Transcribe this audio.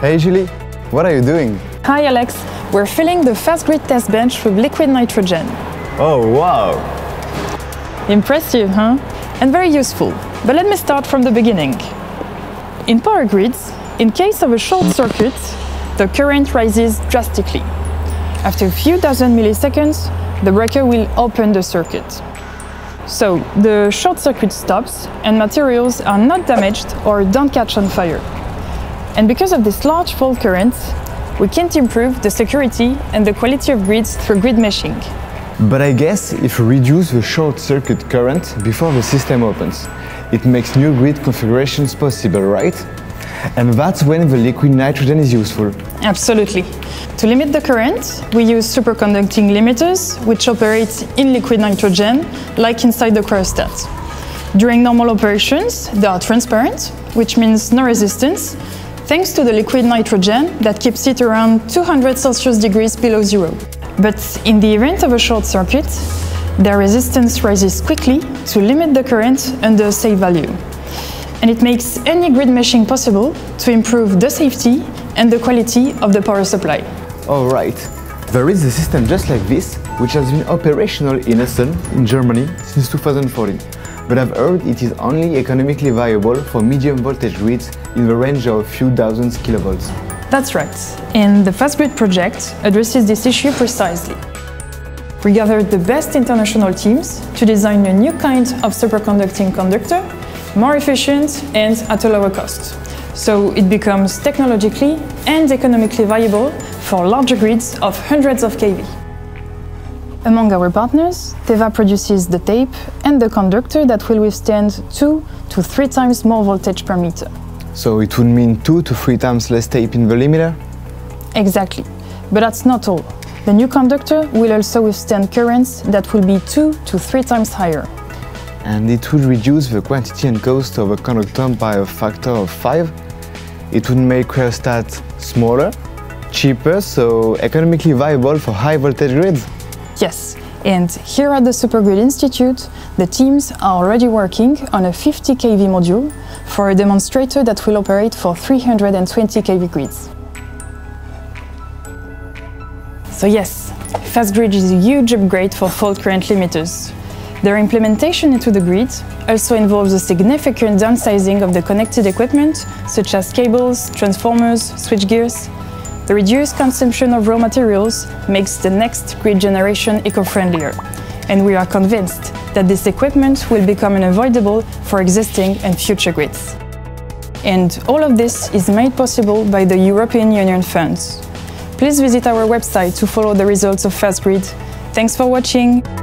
Hey Julie, what are you doing? Hi Alex, we're filling the FastGrid test bench with liquid nitrogen. Oh wow! Impressive, huh? And very useful. But let me start from the beginning. In power grids, in case of a short circuit, the current rises drastically. After a few dozen milliseconds, the breaker will open the circuit. So the short circuit stops and materials are not damaged or don't catch on fire. And because of this large fault current, we can't improve the security and the quality of grids through grid meshing. But I guess if we reduce the short circuit current before the system opens, it makes new grid configurations possible, right? And that's when the liquid nitrogen is useful. Absolutely. To limit the current, we use superconducting limiters, which operate in liquid nitrogen, like inside the cryostat. During normal operations, they are transparent, which means no resistance, thanks to the liquid nitrogen that keeps it around 200 Celsius degrees below zero. But in the event of a short circuit, their resistance rises quickly to limit the current under a safe value. And it makes any grid meshing possible to improve the safety and the quality of the power supply. Alright, there is a system just like this, which has been operational in Essen, in Germany, since 2014. But I've heard it is only economically viable for medium voltage grids in the range of a few dozen kilovolts. That's right, and the FastGrid project addresses this issue precisely. We gathered the best international teams to design a new kind of superconducting conductor, more efficient and at a lower cost. So it becomes technologically and economically viable for larger grids of hundreds of kV. Among our partners, Teva produces the tape and the conductor that will withstand 2 to 3 times more voltage per meter. So it would mean 2 to 3 times less tape in the limiter? Exactly. But that's not all. The new conductor will also withstand currents that will be 2 to 3 times higher. And it would reduce the quantity and cost of a conductor by a factor of 5. It would make cryostat smaller, cheaper, so economically viable for high voltage grids. Yes, and here at the Supergrid Institute, the teams are already working on a 50 kV module for a demonstrator that will operate for 320 kV grids. So yes, FastGrid is a huge upgrade for fault current limiters. Their implementation into the grid also involves a significant downsizing of the connected equipment, such as cables, transformers, switchgears. The reduced consumption of raw materials makes the next grid generation eco-friendlier, and we are convinced that this equipment will become unavoidable for existing and future grids. And all of this is made possible by the European Union funds. Please visit our website to follow the results of FastGrid. Thanks for watching!